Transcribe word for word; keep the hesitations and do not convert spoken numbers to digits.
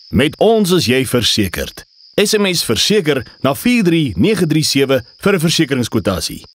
Met ons is jy versekerd. S M S verseker na vier drie nege drie sewe vir 'n versekeringskwotasie.